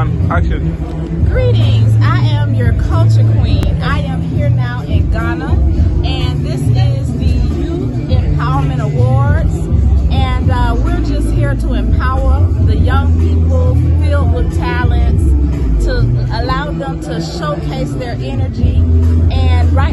Action. Greetings, I am your culture queen. I am here now in Ghana, and this is the Youth Empowerment Awards, and we're just here to empower the young people filled with talents, to allow them to showcase their energy. And right